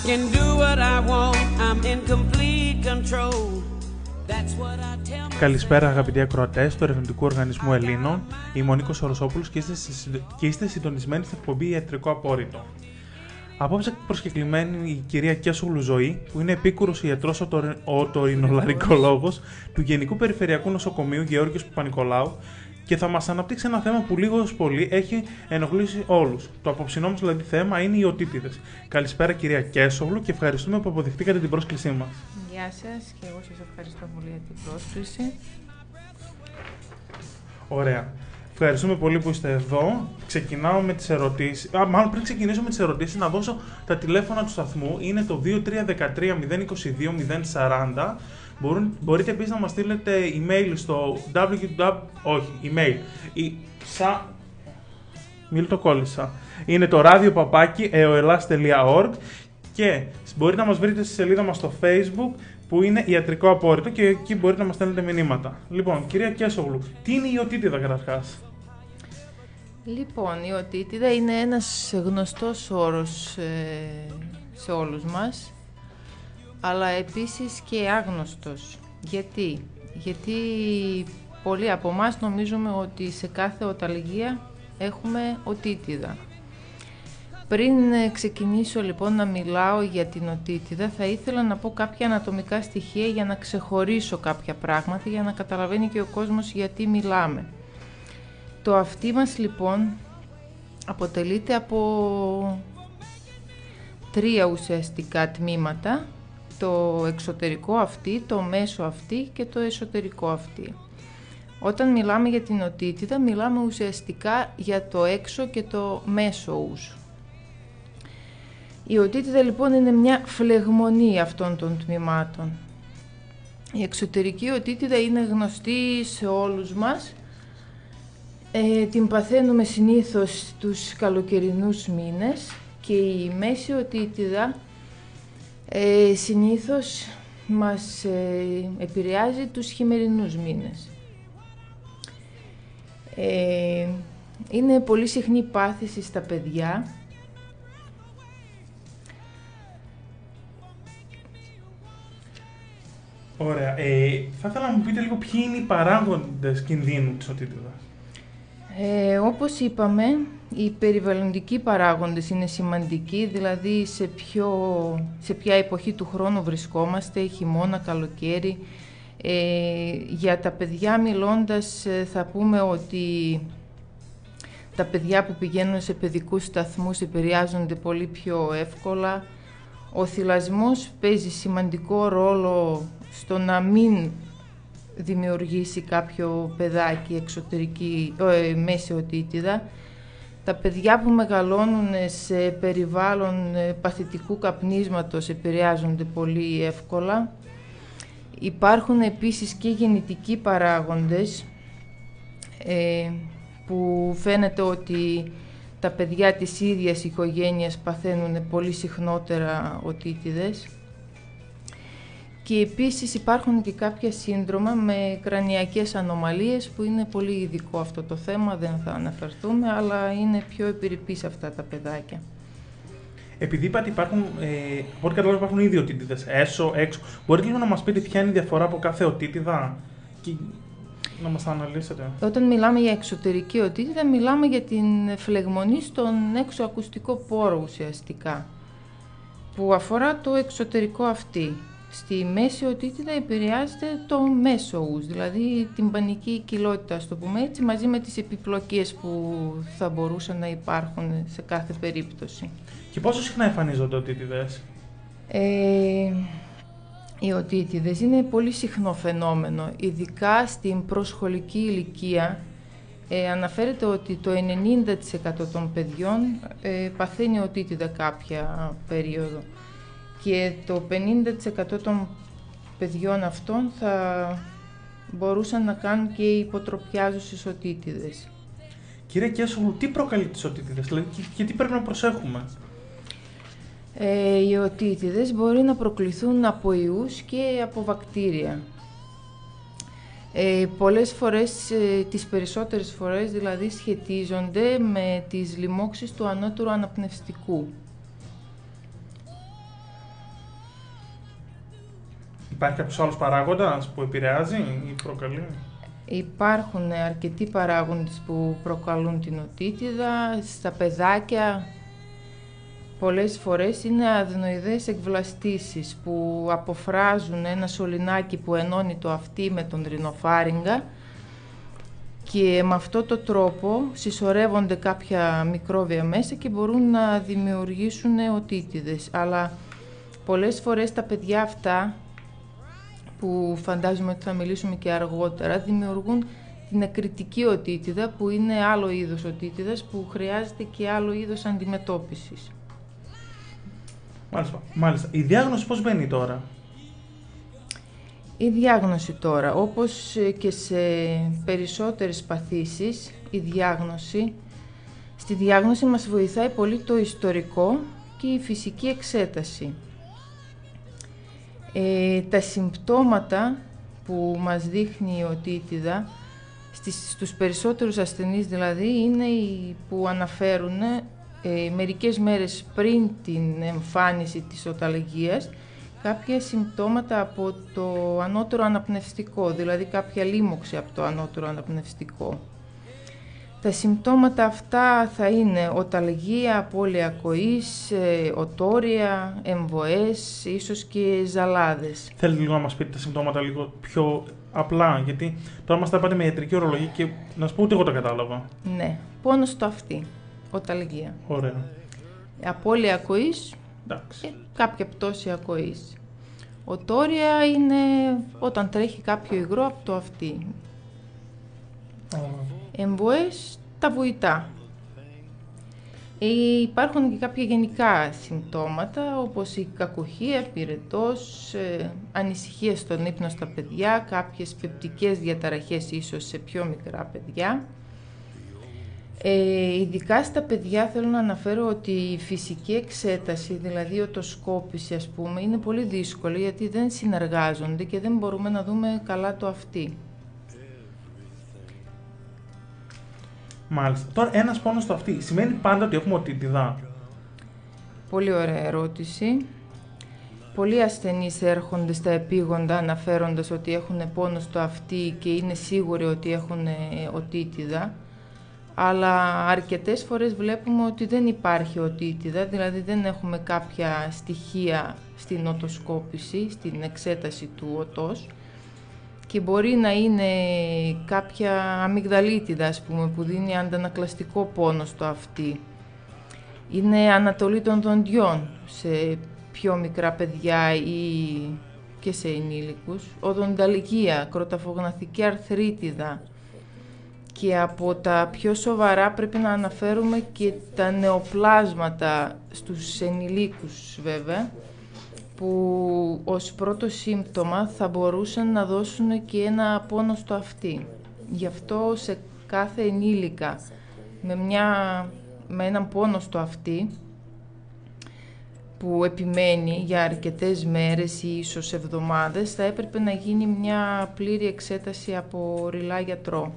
can do what I want, I'm in complete control. That's what I tell myself. Καλησπέρα αγαπητοί ακροατές του Ερευνητικού Οργανισμού Ελλήνων. Είμαι ο Νίκος Οροσόπουλος και είστε συντονισμένοι στην εκπομπή Ιατρικό Απόρριτο. Απόψε προσκεκλημένη η κυρία Κέσογλου Ζωή, που είναι επίκουρος ιατρός οτορινολαρικολόγος του Γενικού Περιφερειακού Νοσοκομείου Γεώργιος Παπα-Νικολάου και θα μας αναπτύξει ένα θέμα που λίγος πολύ έχει ενοχλήσει όλους. Το απόψινό μας δηλαδή θέμα είναι οι οτίτιδες. Καλησπέρα κυρία Κέσογλου και ευχαριστούμε που αποδεχτήκατε την πρόσκλησή μας. Γεια σας και εγώ σας ευχαριστώ πολύ για την πρόσκληση. Ωραία. Ευχαριστούμε πολύ που είστε εδώ. Ξεκινάω με τις ερωτήσεις. Μάλλον πριν ξεκινήσω με τις ερωτήσεις, να δώσω τα τηλέφωνα του σταθμού. Είναι το 2313 022 040. Μπορείτε επίσης να μας στείλετε email στο Μην το κόλλησα. Είναι το radio@eoelas.org και μπορείτε να μας βρείτε στη σελίδα μας στο Facebook που είναι Ιατρικό Απόρριτο και εκεί μπορείτε να μας στέλνετε μηνύματα. Λοιπόν, κυρία Κέσογλου, τι είναι η οτίτιδα καταρχάς? Λοιπόν, η οτίτιδα είναι ένας γνωστός όρος σε όλους μας, αλλά επίσης και άγνωστος. Γιατί πολλοί από εμάς νομίζουμε ότι σε κάθε οταλγία έχουμε οτίτιδα. Πριν ξεκινήσω λοιπόν να μιλάω για την οτίτιδα, θα ήθελα να πω κάποια ανατομικά στοιχεία για να ξεχωρίσω κάποια πράγματα, για να καταλαβαίνει και ο κόσμος γιατί μιλάμε. Το αυτί μας λοιπόν αποτελείται από τρία ουσιαστικά τμήματα: το εξωτερικό αυτί, το μέσο αυτί και το εσωτερικό αυτί. Όταν μιλάμε για την οτίτιδα, μιλάμε ουσιαστικά για το έξω και το μέσο ους. Η οτίτιδα λοιπόν είναι μια φλεγμονή αυτών των τμήματων. Η εξωτερική οτίτιδα είναι γνωστή σε όλους μας. Την παθαίνουμε συνήθως τους καλοκαιρινούς μήνες και η μέση οτίτιδα συνήθως μας επηρεάζει τους χειμερινούς μήνες. Είναι πολύ συχνή πάθηση στα παιδιά. Ωραία. Θα ήθελα να μου πείτε λίγο ποιοι είναι οι παράγοντες κινδύνου της οτίτιδας. Όπως είπαμε, οι περιβαλλοντικοί παράγοντες είναι σημαντικοί, δηλαδή σε ποια εποχή του χρόνου βρισκόμαστε, χειμώνα, καλοκαίρι. Για τα παιδιά μιλώντας, θα πούμε ότι τα παιδιά που πηγαίνουν σε παιδικούς σταθμούς επηρεάζονται πολύ πιο εύκολα. Ο θυλασμός παίζει σημαντικό ρόλο στο να μην δημιουργήσει κάποιο παιδάκι μέση οτίτιδα. Τα παιδιά που μεγαλώνουν σε περιβάλλον παθητικού καπνίσματος επηρεάζονται πολύ εύκολα. Υπάρχουν επίσης και γεννητικοί παράγοντες που φαίνεται ότι τα παιδιά της ίδιας οικογένειας παθαίνουν πολύ συχνότερα οτίτιδες. Και επίσης υπάρχουν και κάποια σύνδρομα με κρανιακές ανομαλίες που είναι πολύ ειδικό αυτό το θέμα, δεν θα αναφερθούμε, αλλά είναι πιο επιρρεπείς αυτά τα παιδάκια. Επειδή είπατε υπάρχουν, από ό,τι καταλάβω υπάρχουν ήδη οτίτιδες, έσω, έξω. Μπορείτε λίγο να μας πείτε ποια είναι η διαφορά από κάθε οτίτιδα και να μας τα αναλύσετε? Όταν μιλάμε για εξωτερική οτίτιδα, μιλάμε για την φλεγμονή στον έξω ακουστικό πόρο ουσιαστικά, που αφορά το εξωτερικό αυτί. Στη μέση οτίτιδα επηρεάζεται το μέσο ους, δηλαδή την πανική κοιλότητα, ας το πούμε έτσι, μαζί με τις επιπλοκές που θα μπορούσαν να υπάρχουν σε κάθε περίπτωση. Και πόσο συχνά εμφανίζονται οτίτιδες? Οι οτίτιδες είναι πολύ συχνό φαινόμενο, ειδικά στην προσχολική ηλικία. Αναφέρεται ότι το 90% των παιδιών παθαίνει οτίτιδα κάποια περίοδο και το 50% των παιδιών αυτών θα μπορούσαν να κάνουν και υποτροπιάζουσες οτίτιδες. Κύριε Κέσογλου, τι προκαλεί τις οτίτιδες, δηλαδή, και τι πρέπει να προσέχουμε? Οι οτίτιδες μπορεί να προκληθούν από ιούς και από βακτήρια. Πολλές φορές, τις περισσότερες φορές δηλαδή, σχετίζονται με τις λοιμώξεις του ανώτερου αναπνευστικού. Υπάρχει κάποιος άλλος παράγοντας που επηρεάζει ή προκαλεί? Υπάρχουν αρκετοί παράγοντες που προκαλούν την οτίτιδα. Στα παιδάκια πολλές φορές είναι αδενοειδές εκβλαστήσεις που αποφράζουν ένα σωληνάκι που ενώνει το αυτί με τον ρινοφάριγγα και με αυτόν τον τρόπο συσσωρεύονται κάποια μικρόβια μέσα και μπορούν να δημιουργήσουν οτίτιδες. Αλλά πολλές φορές τα παιδιά αυτά, που φαντάζομαι ότι θα μιλήσουμε και αργότερα, δημιουργούν την νεκριτική οτίτιδα, που είναι άλλο είδος οτίτιδας που χρειάζεται και άλλο είδος αντιμετώπισης. Μάλιστα. Η διάγνωση πώς μπαίνει τώρα? Η διάγνωση τώρα, όπως και σε περισσότερες παθήσεις, στη διάγνωση μας βοηθάει πολύ το ιστορικό και η φυσική εξέταση. Τα συμπτώματα που μας δείχνει η οτίτιδα, στους περισσότερους ασθενείς δηλαδή, είναι οι που αναφέρουν μερικές μέρες πριν την εμφάνιση της οταλγίας κάποια συμπτώματα από το ανώτερο αναπνευστικό, δηλαδή κάποια λίμωξη από το ανώτερο αναπνευστικό. Τα συμπτώματα αυτά θα είναι οταλγία, απώλεια ακοής, οτόρια, εμβοές, ίσως και ζαλάδες. Θέλετε λίγο να μας πείτε τα συμπτώματα λίγο πιο απλά, γιατί τώρα μας τα πάτε με ιατρική ορολογία και να σου πω ότι εγώ τα κατάλαβα. Ναι, πόνος στο αυτί, οταλγία. Ωραία. Απώλεια ακοής και κάποια πτώση ακοής. Οτόρια είναι όταν τρέχει κάποιο υγρό από το αυτί. Εμβοές, τα βουητά. Υπάρχουν και κάποια γενικά συμπτώματα, όπως η κακοχεία, πυρετός, ανησυχία στον ύπνο στα παιδιά, κάποιες πεπτικές διαταραχές ίσως σε πιο μικρά παιδιά. Ειδικά στα παιδιά θέλω να αναφέρω ότι η φυσική εξέταση, δηλαδή η οτοσκόπηση ας πούμε, είναι πολύ δύσκολη γιατί δεν συνεργάζονται και δεν μπορούμε να δούμε καλά το αυτί. Μάλιστα. Τώρα, ένας πόνος στο αυτί σημαίνει πάντα ότι έχουμε οτίτιδα? Πολύ ωραία ερώτηση. Πολλοί ασθενείς έρχονται στα επίγοντα αναφέροντας ότι έχουν πόνο στο αυτί και είναι σίγουροι ότι έχουν οτίτιδα. Αλλά αρκετές φορές βλέπουμε ότι δεν υπάρχει οτίτιδα, δηλαδή δεν έχουμε κάποια στοιχεία στην οτοσκόπηση, στην εξέταση του οτός. Και μπορεί να είναι κάποια αμυγδαλίτιδα, ας πούμε, που δίνει αντανακλαστικό πόνο στο αυτί. Είναι ανατολή των δοντιών σε πιο μικρά παιδιά ή και σε ενήλικους. Οδονταλγία, κροταφογναθική αρθρίτιδα. Και από τα πιο σοβαρά πρέπει να αναφέρουμε και τα νεοπλάσματα στους ενηλίκους βέβαια, που ως πρώτο σύμπτωμα θα μπορούσαν να δώσουν και ένα πόνο στο αυτί. Γι' αυτό σε κάθε ενήλικα με έναν πόνο στο αυτί που επιμένει για αρκετές μέρες ή ίσως εβδομάδες, θα έπρεπε να γίνει μια πλήρη εξέταση από ρηλά γιατρό.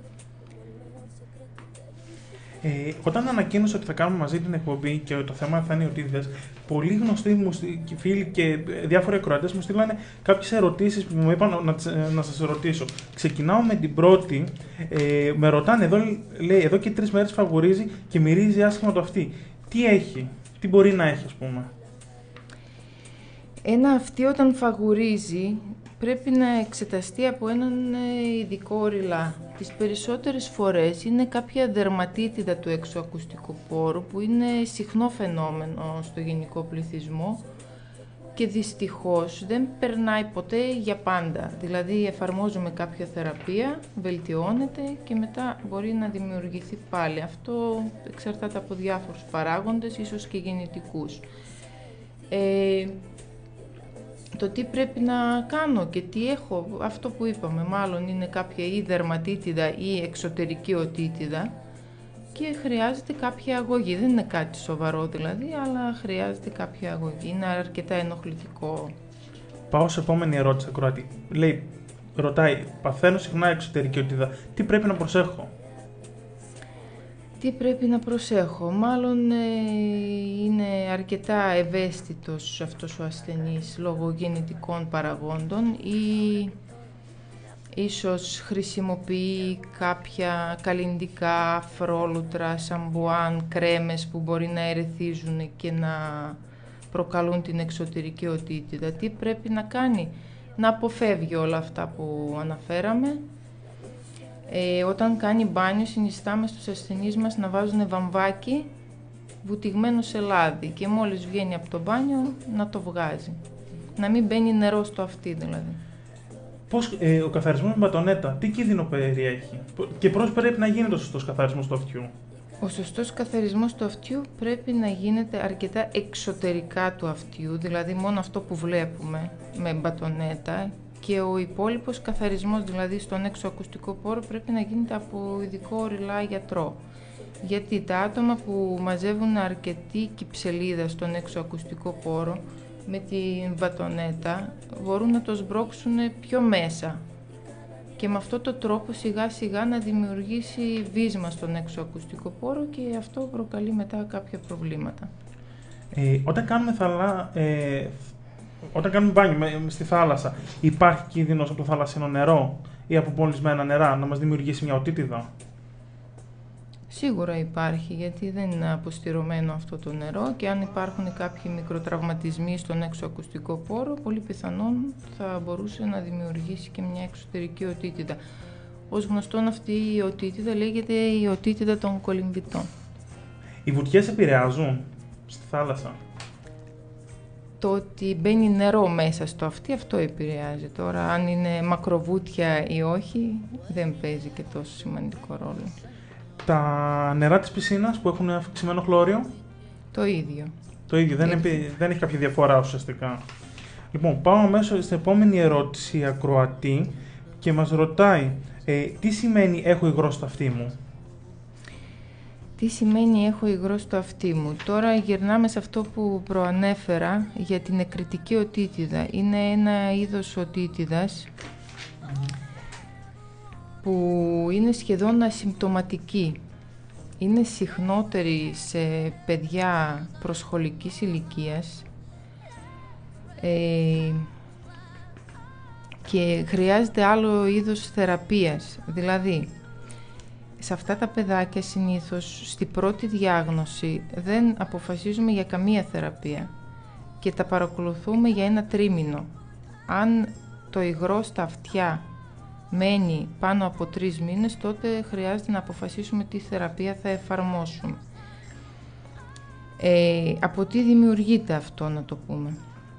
Όταν ανακοίνωσα ότι θα κάνουμε μαζί την εκπομπή και το θέμα θα είναι οι οτίτιδες, πολλοί γνωστοί μου φίλοι και διάφοροι ακροατές μου στείλανε κάποιες ερωτήσεις που μου είπαν να σας ρωτήσω. Ξεκινάω με την πρώτη. Με ρωτάνε, λέει, εδώ και 3 μέρες φαγουρίζει και μυρίζει άσχημα το αυτί. Τι έχει, τι μπορεί να έχει, ας πούμε? Ένα αυτί όταν φαγουρίζει πρέπει να εξεταστεί από έναν ειδικό ρηλά. Τις περισσότερες φορές είναι κάποια δερματίτιδα του εξωακουστικού πόρου που είναι συχνό φαινόμενο στο γενικό πληθυσμό και δυστυχώς δεν περνάει ποτέ για πάντα. Δηλαδή εφαρμόζουμε κάποια θεραπεία, βελτιώνεται και μετά μπορεί να δημιουργηθεί πάλι. Αυτό εξαρτάται από διάφορους παράγοντες, ίσως και γενετικούς. Το τι πρέπει να κάνω και τι έχω, αυτό που είπαμε, μάλλον είναι κάποια ή δερματίτιδα ή εξωτερική οτίτιδα και χρειάζεται κάποια αγωγή. Δεν είναι κάτι σοβαρό δηλαδή, αλλά χρειάζεται κάποια αγωγή. Είναι αρκετά ενοχλητικό. Πάω σε επόμενη ερώτηση, ακροατή. Ρωτάει, παθαίνω συχνά εξωτερική οτίτιδα, τι πρέπει να προσέχω? Τι πρέπει να προσέχω? Μάλλον είναι αρκετά ευαίσθητος αυτός ο ασθενής λόγω γεννητικών παραγόντων ή ίσως χρησιμοποιεί κάποια καλλυντικά, φρόλουτρα, σαμπουάν, κρέμες που μπορεί να ερεθίζουν και να προκαλούν την εξωτερική οτίτιδα. Τι πρέπει να κάνει? Να αποφεύγει όλα αυτά που αναφέραμε. Όταν κάνει μπάνιο, συνιστάμε στους ασθενείς μας να βάζουν βαμβάκι βουτυγμένο σε λάδι και μόλις βγαίνει από το μπάνιο να το βγάζει. Να μην μπαίνει νερό στο αυτί δηλαδή. Πώς ο καθαρισμός με μπατονέτα, τι κίνδυνο περιέχει και πώς πρέπει να γίνεται ο σωστός καθαρισμός του αυτιού? Ο σωστός καθαρισμός του αυτιού πρέπει να γίνεται αρκετά εξωτερικά του αυτιού, δηλαδή μόνο αυτό που βλέπουμε με μπατονέτα, και ο υπόλοιπος καθαρισμός, δηλαδή στον έξω ακουστικό πόρο, πρέπει να γίνεται από ειδικό ρηλά γιατρό. Γιατί τα άτομα που μαζεύουν αρκετή κυψελίδα στον έξω ακουστικό πόρο με την μπατονέτα μπορούν να το σμπρώξουν πιο μέσα και με αυτόν τον τρόπο σιγά σιγά να δημιουργήσει βίσμα στον έξω ακουστικό πόρο και αυτό προκαλεί μετά κάποια προβλήματα. Όταν κάνουμε μπάνιο στη θάλασσα, υπάρχει κίνδυνος από το θαλασσινό νερό ή από μολυσμένα νερά να μας δημιουργήσει μια οτίτιδα? Σίγουρα υπάρχει, γιατί δεν είναι αποστηρωμένο αυτό το νερό και αν υπάρχουν κάποιοι μικροτραυματισμοί στον έξω ακουστικό πόρο, πολύ πιθανόν θα μπορούσε να δημιουργήσει και μια εξωτερική οτίτιδα. Ως γνωστόν, αυτή η οτίτιδα λέγεται η οτίτιδα των κολυμβητών. Οι βουτιές επηρεάζουν στη θάλασσα? Το ότι μπαίνει νερό μέσα στο αυτί, αυτό επηρεάζει. Τώρα, αν είναι μακροβούτια ή όχι, δεν παίζει και τόσο σημαντικό ρόλο. Τα νερά της πισίνας που έχουν αυξημένο χλώριο? Το ίδιο. Το ίδιο, δεν έχει κάποια διαφορά ουσιαστικά. Λοιπόν, πάω αμέσως στην επόμενη ερώτηση, η ακροατή, και μας ρωτάει τι σημαίνει έχω υγρό στο αυτί μου? Τι σημαίνει έχω υγρό στο αυτί μου? Τώρα γυρνάμε σε αυτό που προανέφερα για την εκρητική οτίτιδα. Είναι ένα είδος οτίτιδας που είναι σχεδόν ασυμπτωματική. Είναι συχνότερη σε παιδιά προσχολικής ηλικίας και χρειάζεται άλλο είδος θεραπείας. Δηλαδή, σε αυτά τα παιδάκια συνήθως στη πρώτη διάγνωση δεν αποφασίζουμε για καμία θεραπεία και τα παρακολουθούμε για ένα τρίμηνο. Αν το υγρό στα αυτιά μένει πάνω από 3 μήνες, τότε χρειάζεται να αποφασίσουμε τι θεραπεία θα εφαρμόσουμε. Από τι δημιουργείται αυτό, να το πούμε?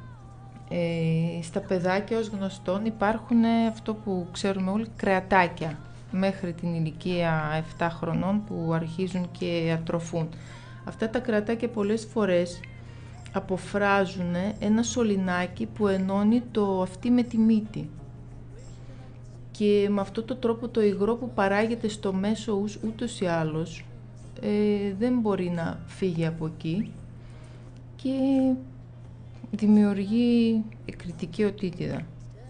Στα παιδάκια, ως γνωστόν, υπάρχουν αυτό που ξέρουμε όλοι, κρεατάκια, μέχρι την ηλικία 7 χρονών που αρχίζουν και ατροφούν. Αυτά τα κρεατάκια πολλές φορές αποφράζουν ένα σωληνάκι που ενώνει το αυτί με τη μύτη. Και με αυτόν τον τρόπο το υγρό που παράγεται στο μέσο ούτως ή άλλως δεν μπορεί να φύγει από εκεί και δημιουργεί εκρητική οτίτιδα.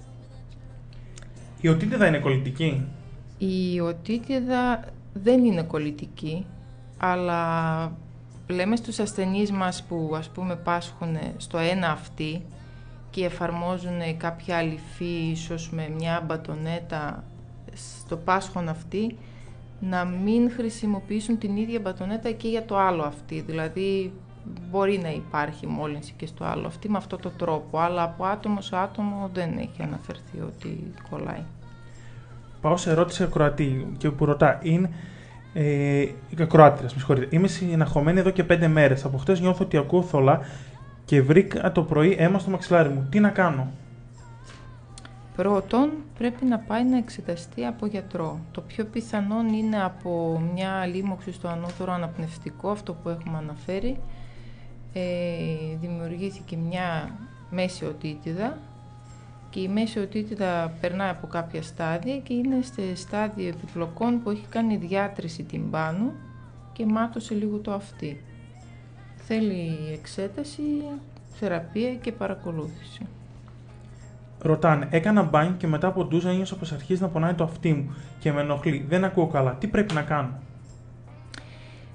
Η οτίτιδα είναι κολλητική? Η οτίτιδα δεν είναι κολλητική, αλλά λέμε στους ασθενείς μας που ας πούμε πάσχουν στο ένα αυτί και εφαρμόζουν κάποια αληφή, ίσως με μια μπατονέτα στο πάσχον αυτί, να μην χρησιμοποιήσουν την ίδια μπατονέτα και για το άλλο αυτί. Δηλαδή μπορεί να υπάρχει μόλυνση και στο άλλο αυτί με αυτόν τον τρόπο, αλλά από άτομο σε άτομο δεν έχει αναφερθεί ότι κολλάει. Πάω σε ερώτηση ακροατή και που ρωτά, είναι ακροάτριας, με συγχωρείτε. Είμαι συναχωμένη εδώ και 5 μέρες. Από χτες νιώθω ότι ακούω θολά και βρήκα το πρωί αίμα στο μαξιλάρι μου. Τι να κάνω? Πρώτον, πρέπει να πάει να εξεταστεί από γιατρό. Το πιο πιθανόν είναι από μια λίμωξη στο ανώτερο αναπνευστικό, αυτό που έχουμε αναφέρει. Δημιουργήθηκε μια μέση οτίτιδα και η μέση οτίτιδα περνάει από κάποια στάδια και είναι σε στάδιο επιπλοκών που έχει κάνει διάτρηση τυμπάνου και μάτωσε λίγο το αυτί. Θέλει εξέταση, θεραπεία και παρακολούθηση. Ρωτάνε, έκανα μπάνιο και μετά από ντουζα ένιωσα πως αρχίζει να πονάει το αυτί μου και με ενοχλεί. Δεν ακούω καλά. Τι πρέπει να κάνω?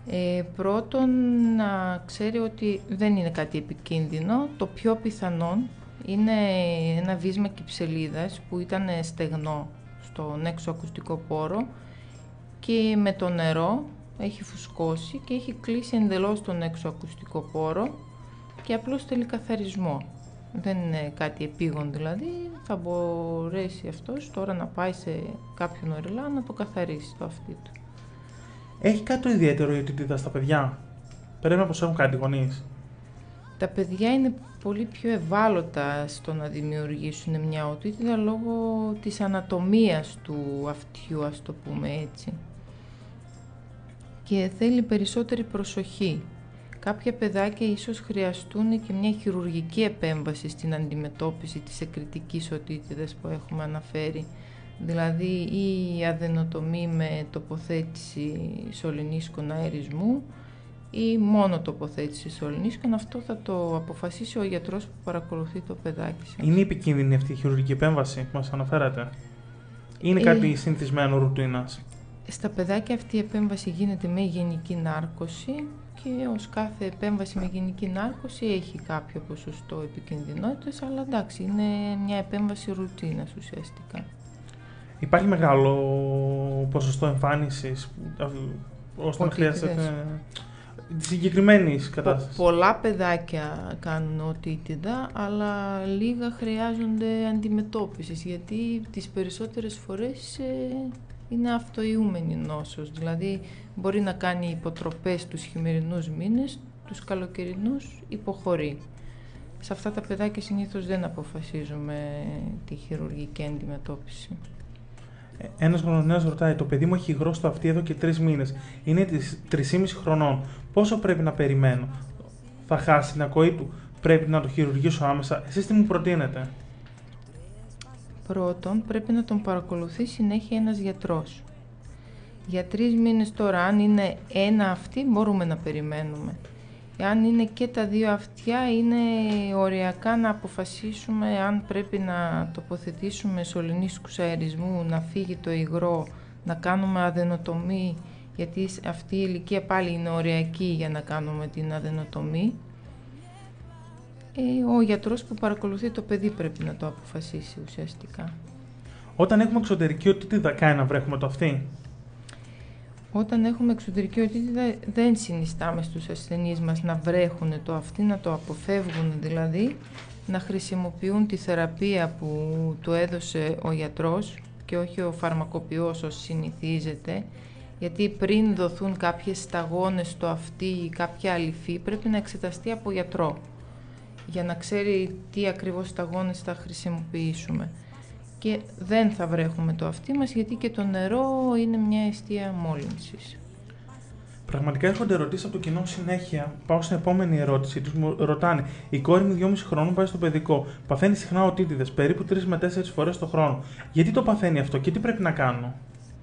Πρώτον, να ξέρει ότι δεν είναι κάτι επικίνδυνο. Το πιο πιθανόν είναι ένα βίσμα κυψελίδας που ήταν στεγνό στον έξω ακουστικό πόρο και με το νερό έχει φουσκώσει και έχει κλείσει εντελώς τον έξω ακουστικό πόρο και απλώς θέλει καθαρισμό. Δεν είναι κάτι επίγον δηλαδή, θα μπορέσει αυτός τώρα να πάει σε κάποιον οριλά να το καθαρίσει το αυτί του. Έχει κάτι το ιδιαίτερο η οτίτιδα στα παιδιά? Πρέπει να προσέχουν κάτι οι γονείς? Τα παιδιά είναι πολύ πιο ευάλωτα στο να δημιουργήσουν μια οτίτιδα λόγω της ανατομίας του αυτιού, ας το πούμε έτσι. Και θέλει περισσότερη προσοχή. Κάποια παιδάκια ίσως χρειαστούν και μια χειρουργική επέμβαση στην αντιμετώπιση της εκρητικής οτίτιδας που έχουμε αναφέρει. Δηλαδή ή αδενοτομή με τοποθέτηση σωληνίσκων αερισμού ή μόνο τοποθέτηση σωληνίσκων. Αυτό θα το αποφασίσει ο γιατρός που παρακολουθεί το παιδάκι σας. Είναι επικίνδυνη αυτή η χειρουργική επέμβαση που μας αναφέρατε? Είναι κάτι συνηθισμένο ρουτίνας? Στα παιδάκια αυτή η επέμβαση γίνεται με γενική νάρκωση και ως κάθε επέμβαση με γενική νάρκωση έχει κάποιο ποσοστό επικινδυνότητας, αλλά εντάξει, είναι μια επέμβαση ρουτίνας ουσιαστικά. Υπάρχει μεγάλο ποσοστό εμφάνισης ώστε να χρειάζεται τη συγκεκριμένη κατάσταση? Πολλά παιδάκια κάνουν οτίτιδα, αλλά λίγα χρειάζονται αντιμετώπισης, γιατί τις περισσότερες φορές είναι αυτοϊούμενη νόσος. Δηλαδή μπορεί να κάνει υποτροπές τους χειμερινούς μήνες, τους καλοκαιρινούς υποχωρεί. Σε αυτά τα παιδάκια συνήθως δεν αποφασίζουμε τη χειρουργική αντιμετώπιση. Ένας γονέας ρωτάει: το παιδί μου έχει υγρό στο αυτί εδώ και 3 μήνες. Είναι 3,5 χρονών. Πόσο πρέπει να περιμένω? Θα χάσει την ακοή του? Πρέπει να το χειρουργήσω άμεσα? Εσείς τι μου προτείνετε? Πρώτον, πρέπει να τον παρακολουθεί συνέχεια ένας γιατρός. Για 3 μήνες τώρα, αν είναι ένα αυτί, μπορούμε να περιμένουμε. Αν είναι και τα 2 αυτιά, είναι οριακά να αποφασίσουμε αν πρέπει να τοποθετήσουμε σωληνίσκους αερισμού, να φύγει το υγρό, να κάνουμε αδενοτομή, γιατί αυτή η ηλικία πάλι είναι οριακή για να κάνουμε την αδενοτομή. Ο γιατρός που παρακολουθεί το παιδί πρέπει να το αποφασίσει ουσιαστικά. Όταν έχουμε εξωτερική οτίτιδα, κάνει να βρέχουμε το αυτί? Όταν έχουμε εξωτερική οτίτιδα, δεν συνιστάμε στους ασθενείς μας να βρέχουν το αυτί, να το αποφεύγουν δηλαδή, να χρησιμοποιούν τη θεραπεία που του έδωσε ο γιατρός και όχι ο φαρμακοποιός όσο συνηθίζεται, γιατί πριν δοθούν κάποιες σταγόνες στο αυτί ή κάποια αλυφή πρέπει να εξεταστεί από γιατρό για να ξέρει τι ακριβώς σταγόνες θα χρησιμοποιήσουμε. Και δεν θα βρέχουμε το αυτί μας, γιατί και το νερό είναι μια αιστεία μόλυνσης. Πραγματικά έρχονται ερωτήσεις από το κοινό συνέχεια. Πάω στην επόμενη ερώτηση. Τους μου ρωτάνε: η κόρη μου 2,5 χρόνων πάει στο παιδικό. Παθαίνει συχνά οτίτιδες, περίπου 3 με 4 φορές το χρόνο. Γιατί το παθαίνει αυτό και τι πρέπει να κάνω?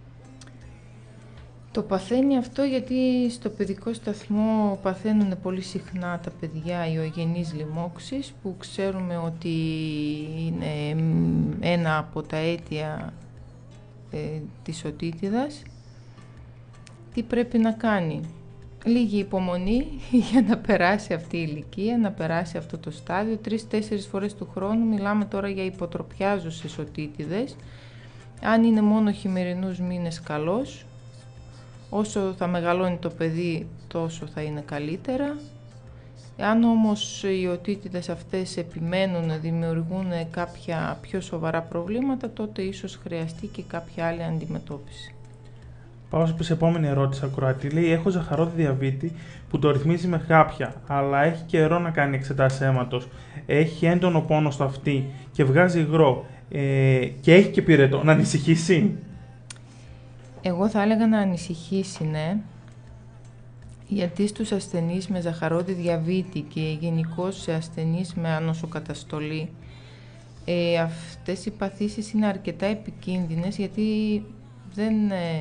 Το παθαίνει αυτό γιατί στο παιδικό σταθμό παθαίνουν πολύ συχνά τα παιδιά ιογενείς λοιμώξεις, που ξέρουμε ότι είναι ένα από τα αίτια της οτίτιδας. Τι πρέπει να κάνει? Λίγη υπομονή για να περάσει αυτή η ηλικία, να περάσει αυτό το στάδιο. 3-4 φορές του χρόνου, μιλάμε τώρα για υποτροπιάζουσες οτίτιδες. Αν είναι μόνο χειμερινούς μήνες, καλώς. Όσο θα μεγαλώνει το παιδί, τόσο θα είναι καλύτερα. Αν όμως οι οτίτιδες αυτές επιμένουν, δημιουργούν κάποια πιο σοβαρά προβλήματα, τότε ίσως χρειαστεί και κάποια άλλη αντιμετώπιση. Πάω σε επόμενη ερώτηση, ακροατή. Λέει: έχω ζαχαρόδι διαβήτη που το ρυθμίζει με χάπια, αλλά έχει καιρό να κάνει εξετάσεις αίματος. Έχει έντονο πόνο στο αυτί και βγάζει υγρό. Και έχει και πυρετό. Να ανησυχήσει? Εγώ θα έλεγα να ανησυχήσει, ναι, γιατί στους ασθενείς με ζαχαρόδι διαβήτη και γενικώς σε ασθενείς με ανοσοκαταστολή, αυτές οι παθήσεις είναι αρκετά επικίνδυνες, γιατί δεν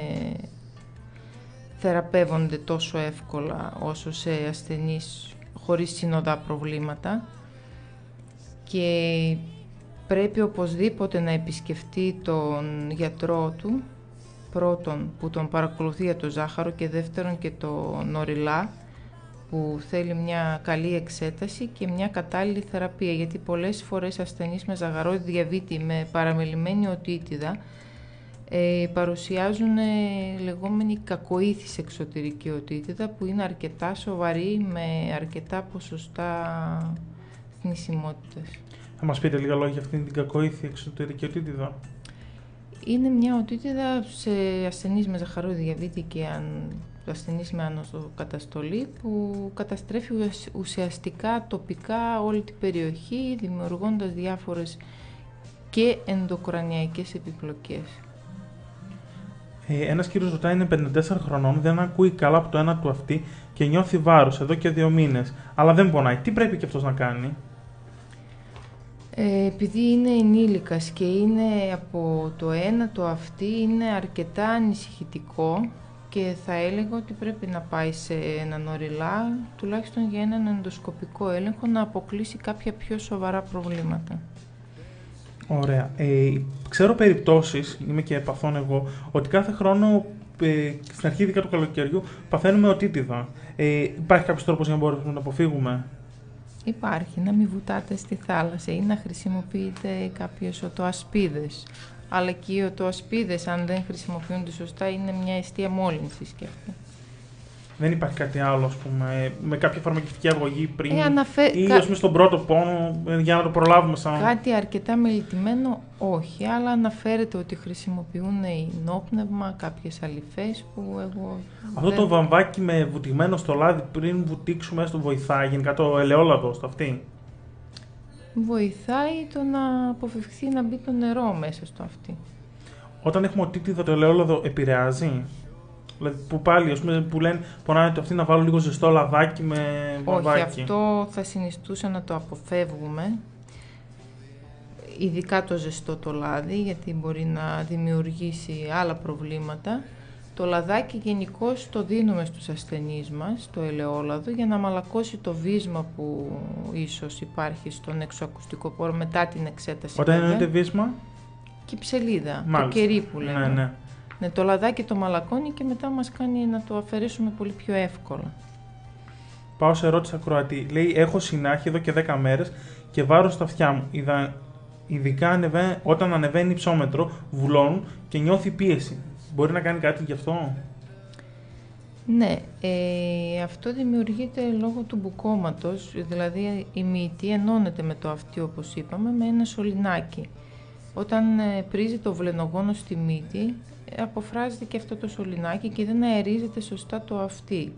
θεραπεύονται τόσο εύκολα όσο σε ασθενείς χωρίς συνοδά προβλήματα, και πρέπει οπωσδήποτε να επισκεφτεί τον γιατρό του πρώτον που τον παρακολουθεί για το ζάχαρο και δεύτερον και το νοριλά, που θέλει μια καλή εξέταση και μια κατάλληλη θεραπεία, γιατί πολλές φορές ασθενείς με ζαχαρόδι διαβήτη με παραμελημένη οτίτιδα παρουσιάζουν λεγόμενη κακοήθης εξωτερική οτίτιδα, που είναι αρκετά σοβαρή με αρκετά ποσοστά θνησιμότητας. Θα μας πείτε λίγα λόγια για αυτήν την κακοήθη εξωτερική οτίτιδα? Είναι μια οτίτιδα σε ασθενείς με ζαχαρόδι διαβήτη και ασθενείς με ανοσοκαταστολή, που καταστρέφει ουσιαστικά τοπικά όλη την περιοχή, δημιουργώντας διάφορες και ενδοκρανιακές επιπλοκές. Ένας κύριος ρωτάει, είναι 54 χρονών, δεν ακούει καλά από το ένα του αυτί και νιώθει βάρος εδώ και 2 μήνες, αλλά δεν πονάει. Τι πρέπει και αυτός να κάνει? Επειδή είναι ενήλικας και είναι από το ένα το αυτί, είναι αρκετά ανησυχητικό και θα έλεγα ότι πρέπει να πάει σε έναν οριλά, τουλάχιστον για έναν ενδοσκοπικό έλεγχο, να αποκλείσει κάποια πιο σοβαρά προβλήματα. Ωραία. Ξέρω περιπτώσεις, είμαι και επαθών εγώ, ότι κάθε χρόνο στην αρχή ειδικά του καλοκαιριού παθαίνουμε οτίτιδα. Υπάρχει κάποιος τρόπος για να μπορούμε να αποφύγουμε? Υπάρχει, να μην βουτάτε στη θάλασσα ή να χρησιμοποιείτε κάποιες οτοασπίδες. Αλλά και οι οτοασπίδες, αν δεν χρησιμοποιούνται σωστά, είναι μια αιστεία μόλυνσης και αυτή. Δεν υπάρχει κάτι άλλο, ας πούμε, με κάποια φαρμακευτική αγωγή πριν ή ας πούμε στον πρώτο πόνο για να το προλάβουμε σαν... Κάτι αρκετά μελιτημένο, όχι, αλλά αναφέρεται ότι χρησιμοποιούν ινόπνευμα, κάποιες αλυφές που εγώ... Αυτό το βαμβάκι με βουτυγμένο στο λάδι πριν βουτήξουμε στο βοηθάει, γενικά το ελαιόλαδο στο αυτί? Βοηθάει το να αποφευχθεί να μπει το νερό μέσα στο αυτί. Όταν έχουμε οτίτιδα, το ελαιόλαδο επηρεάζει? Δηλαδή που πάλι, ας πούμε, που λένε πονάνε το αυτί, να βάλω λίγο ζεστό λαδάκι με βαμβάκι. Όχι, αυτό θα συνιστούσα να το αποφεύγουμε. Ειδικά το ζεστό το λάδι, γιατί μπορεί να δημιουργήσει άλλα προβλήματα. Το λαδάκι γενικώς το δίνουμε στους ασθενείς μας, το ελαιόλαδο, για να μαλακώσει το βίσμα που ίσως υπάρχει στον εξωακουστικό πόρο μετά την εξέταση. Όταν εννοείται βίσμα? Κυψελίδα, μάλιστα, το κερί που λέμε. Ναι. Ναι, το λαδάκι το μαλακώνει και μετά μας κάνει να το αφαιρέσουμε πολύ πιο εύκολα. Πάω σε ερώτηση ακροατή. Λέει, έχω συνάχη εδώ και 10 μέρες και βάρος στα αυτιά μου. Ειδικά όταν ανεβαίνει υψόμετρο, βουλώνουν και νιώθει πίεση. Μπορεί να κάνει κάτι γι' αυτό? Ναι, αυτό δημιουργείται λόγω του μπουκώματος, δηλαδή η μύτη ενώνεται με το αυτί, όπως είπαμε, με ένα σωληνάκι. Όταν πρίζει το βλενογόνο στη μύτη, αποφράζεται και αυτό το σωληνάκι και δεν αερίζεται σωστά το αυτί.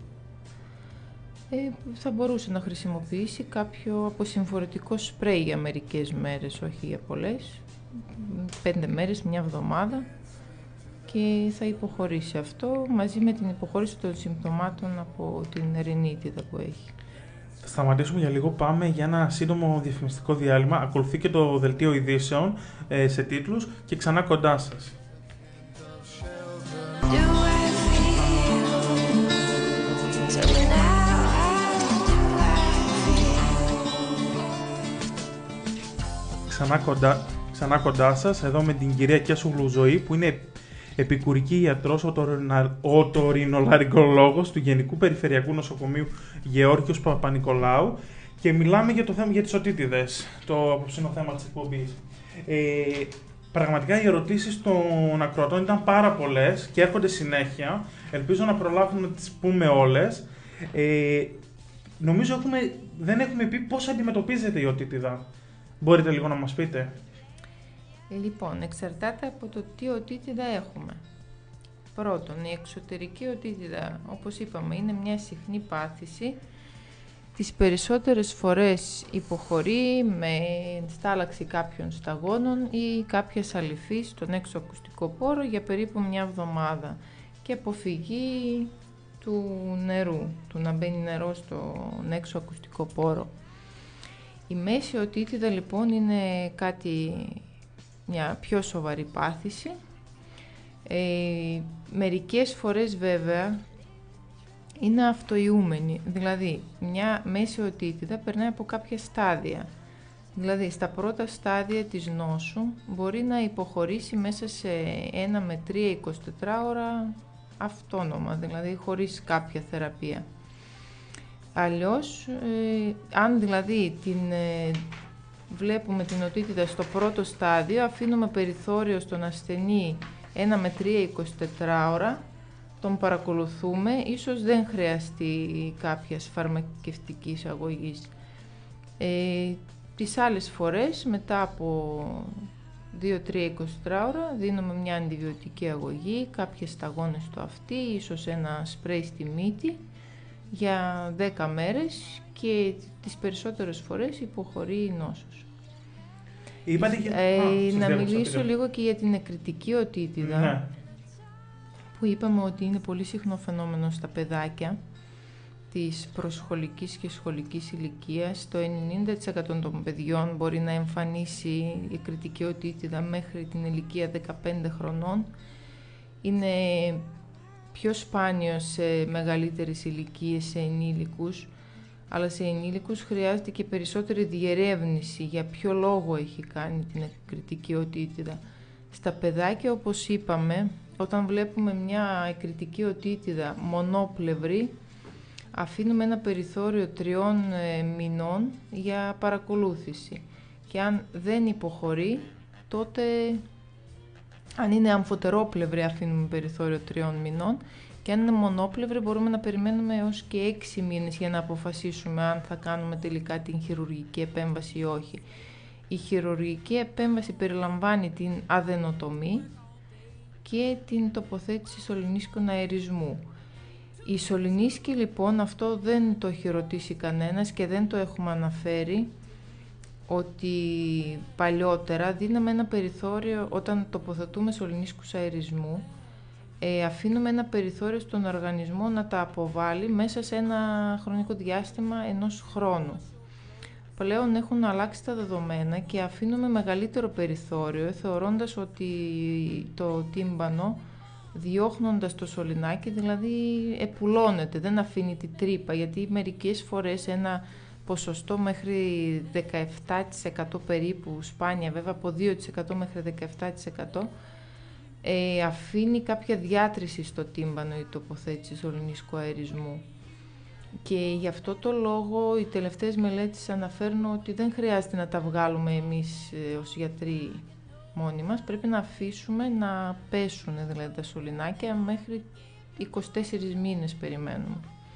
Θα μπορούσε να χρησιμοποιήσει κάποιο αποσυμφορετικό σπρέι για μερικές μέρες, όχι για πολλές, 5 μέρες, μια εβδομάδα, και θα υποχωρήσει αυτό μαζί με την υποχώρηση των συμπτωμάτων από την ρινίτιδα που έχει. Θα σταματήσουμε για λίγο, πάμε για ένα σύντομο διαφημιστικό διάλειμμα. Ακολουθεί και το δελτίο ειδήσεων σε τίτλους και ξανά κοντά σας. Ξανά κοντά σας, εδώ με την κυρία Κιάσογλου Ζωή, που είναι επικουρική ιατρός, οτορινολαριγκολόγος του Γενικού Περιφερειακού Νοσοκομείου Γεώργιος Παπα-Νικολάου, και μιλάμε για το θέμα για τις οτίτιδες, το απόψινο θέμα της εκπομπής. Πραγματικά οι ερωτήσεις των ακροατών ήταν πάρα πολλές και έρχονται συνέχεια. Ελπίζω να προλάβουμε να τις πούμε όλες. Νομίζω δεν έχουμε πει πώς αντιμετωπίζεται η οτίτιδα. Μπορείτε λίγο να μας πείτε? Λοιπόν, εξαρτάται από το τι οτίτιδα έχουμε. Πρώτον, η εξωτερική οτίτιδα, όπως είπαμε, είναι μια συχνή πάθηση. Τις περισσότερες φορές υποχωρεί με στάλαξη κάποιων σταγόνων ή κάποια αλυφή στον έξω ακουστικό πόρο για περίπου μια εβδομάδα και αποφυγή του νερού, του να μπαίνει νερό στον έξω ακουστικό πόρο. Η μέση οτίτιδα λοιπόν είναι μια πιο σοβαρή πάθηση. Μερικές φορές βέβαια είναι αυτοϊούμενη, δηλαδή μια μέση οτίτιδα περνάει από κάποια στάδια. Δηλαδή, στα πρώτα στάδια της νόσου μπορεί να υποχωρήσει μέσα σε 1 με 3 24 ώρα αυτόνομα, δηλαδή χωρίς κάποια θεραπεία. Αλλιώς, αν δηλαδή βλέπουμε την οτίτιδα στο πρώτο στάδιο, αφήνουμε περιθώριο στον ασθενή 1 με 3 24 ώρα, τον παρακολουθούμε, ίσως δεν χρειαστεί κάποιας φαρμακευτικής αγωγής. Τις άλλες φορές, μετά από 2-3-24 ώρα, δίνουμε μια αντιβιωτική αγωγή, κάποιες σταγόνες στο αυτί, ίσως ένα σπρέι στη μύτη για 10 μέρες και τις περισσότερες φορές υποχωρεί η νόσος. Να μιλήσω λίγο και για την νεκριτική οτίτιδα, ναι, που είπαμε ότι είναι πολύ συχνό φαινόμενο στα παιδάκια της προσχολικής και σχολικής ηλικίας. Το 90% των παιδιών μπορεί να εμφανίσει η νεκριτική οτίτιδα μέχρι την ηλικία 15 χρονών. Είναι πιο σπάνιο σε μεγαλύτερες ηλικίες, σε ενήλικους, αλλά σε ενήλικους χρειάζεται και περισσότερη διερεύνηση για ποιο λόγο έχει κάνει την νεκριτική οτίτιδα. Στα παιδάκια, όπως είπαμε, όταν βλέπουμε μια νεκριτική οτίτιδα μονόπλευρη, αφήνουμε ένα περιθώριο 3 μηνών για παρακολούθηση. Και αν δεν υποχωρεί, τότε, αν είναι αμφωτερόπλευρη, αφήνουμε περιθώριο 3 μηνών, και αν είναι μονόπλευρη μπορούμε να περιμένουμε έως και 6 μήνες για να αποφασίσουμε αν θα κάνουμε τελικά την χειρουργική επέμβαση ή όχι. Η χειρουργική επέμβαση περιλαμβάνει την αδενοτομή και την τοποθέτηση σωληνίσκων αερισμού. Η σωληνίσκη, λοιπόν, αυτό δεν το έχει ρωτήσει κανένας και δεν το έχουμε αναφέρει, ότι παλιότερα δίναμε ένα περιθώριο όταν τοποθετούμε σωληνίσκους αερισμού, αφήνουμε ένα περιθώριο στον οργανισμό να τα αποβάλει μέσα σε ένα χρονικό διάστημα 1 χρόνου. Πλέον έχουν αλλάξει τα δεδομένα και αφήνουμε μεγαλύτερο περιθώριο, θεωρώντας ότι το τύμπανο, διώχνοντας το σωληνάκι, δηλαδή επουλώνεται, δεν αφήνει τη τρύπα, γιατί μερικές φορές ένα ποσοστό μέχρι 17% περίπου, σπάνια βέβαια, από 2% μέχρι 17%, αφήνει κάποια διάτρηση στο τύμπανο η τοποθέτηση σωληνίσκου αερισμού. Και γι' αυτό το λόγο οι τελευταίες μελέτες αναφέρουν ότι δεν χρειάζεται να τα βγάλουμε εμείς ως γιατροί μόνοι μας, πρέπει να αφήσουμε να πέσουν δηλαδή τα σωληνάκια, μέχρι 24 μήνες περιμένουμε.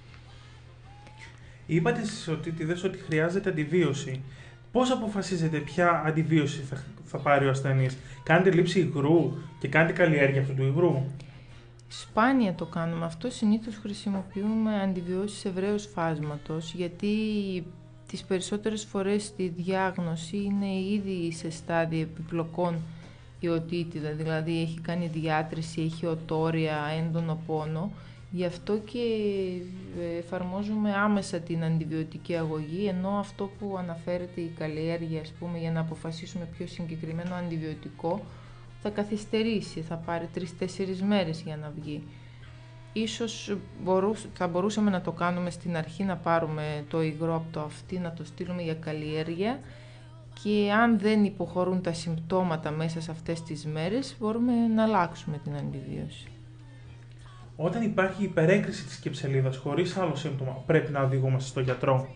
Είπατε στις οτίτιδες ότι χρειάζεται αντιβίωση. Πώς αποφασίζετε ποια αντιβίωση θα πάρει ο ασθενής? Κάνετε λήψη υγρού και κάνετε καλλιέργεια αυτού του υγρού? Σπάνια το κάνουμε αυτό, συνήθως χρησιμοποιούμε αντιβιώσεις ευρέως φάσματος, γιατί τις περισσότερες φορές τη διάγνωση είναι ήδη σε στάδιο επιπλοκών η οτίτιδα, δηλαδή έχει κάνει διάτρηση, έχει οτόρια, έντονο πόνο. Γι' αυτό και εφαρμόζουμε άμεσα την αντιβιωτική αγωγή, ενώ αυτό που αναφέρεται η καλλιέργεια, ας πούμε, για να αποφασίσουμε πιο συγκεκριμένο αντιβιωτικό, θα καθυστερήσει, θα πάρει 3-4 μέρες για να βγει. Ίσως θα μπορούσαμε να το κάνουμε στην αρχή, να πάρουμε το υγρό από το αυτί, να το στείλουμε για καλλιέργεια, και αν δεν υποχωρούν τα συμπτώματα μέσα σε αυτές τις μέρες, μπορούμε να αλλάξουμε την αντιβίωση. Όταν υπάρχει υπερέκριση της κεψελίδας χωρίς άλλο σύμπτωμα, πρέπει να οδηγούμαστε στον γιατρό?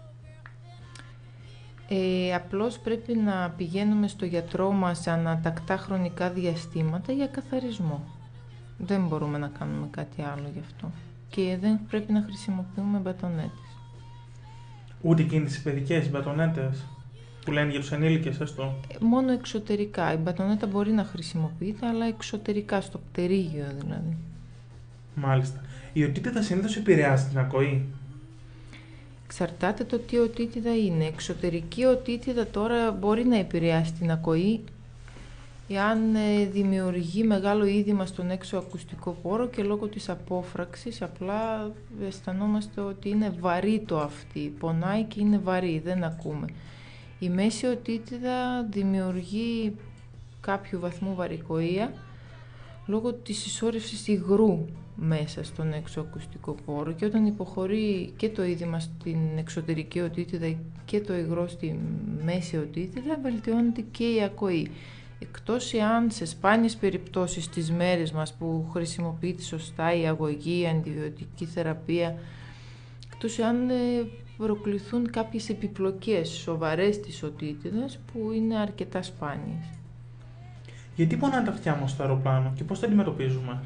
Απλώς πρέπει να πηγαίνουμε στο γιατρό μας ανατακτά χρονικά διαστήματα για καθαρισμό. Δεν μπορούμε να κάνουμε κάτι άλλο γι' αυτό. Και δεν πρέπει να χρησιμοποιούμε μπατονέτες. Ούτε εκείνες οι παιδικές μπατονέτες που λένε για τους ενήλικες, έστω? Μόνο εξωτερικά. Η μπατονέτα μπορεί να χρησιμοποιείται, αλλά εξωτερικά, στο πτερίγιο δηλαδή. Μάλιστα. Η οτίτιδα συνήθως επηρεάζει την ακοή? Εξαρτάται το τι οτίτιδα είναι. Εξωτερική οτίτιδα τώρα μπορεί να επηρεάσει την ακοή, εάν δημιουργεί μεγάλο είδημα στον έξω ακουστικό πόρο και λόγω της απόφραξης απλά αισθανόμαστε ότι είναι βαρύ το αυτί, πονάει και είναι βαρύ, δεν ακούμε. Η μέση οτίτιδα δημιουργεί κάποιου βαθμού βαρικοεία, λόγω της συσσόρευσης υγρού μέσα στον εξωακουστικό πόρο, και όταν υποχωρεί και το είδημα στην εξωτερική οτίτιδα και το υγρό στη μέση οτίτιδα, βελτιώνεται και η ακοή. Εκτός εάν σε σπάνιες περιπτώσεις στις μέρες μας που χρησιμοποιείται σωστά η αγωγή, η αντιβιωτική θεραπεία, εκτός εάν προκληθούν κάποιες επιπλοκές σοβαρές της οτίτιδας που είναι αρκετά σπάνιες. Γιατί πονάνε τα αυτιά μας στο αεροπλάνο και πώς τα αντιμετωπίζουμε?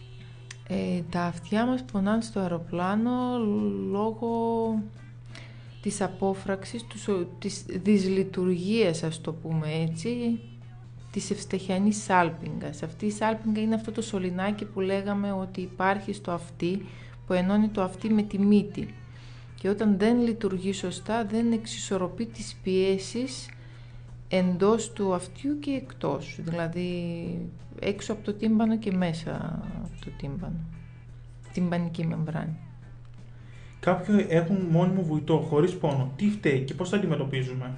Τα αυτιά μας πονάνε στο αεροπλάνο λόγω της απόφραξης, της δυσλειτουργίας, ας το πούμε έτσι, της ευσταχιανής σάλπιγγας. Αυτή η σάλπιγγα είναι αυτό το σωληνάκι που λέγαμε ότι υπάρχει στο αυτί, που ενώνει το αυτί με τη μύτη. Και όταν δεν λειτουργεί σωστά, δεν εξισορροπεί τις πιέσεις εντός του αυτιού και εκτός, δηλαδή έξω από το τύμπανο και μέσα από το τύμπανο, τυμπανική μεμβράνη. Κάποιοι έχουν μόνιμο βουητό χωρίς πόνο. Τι φταίει και πώς το αντιμετωπίζουμε?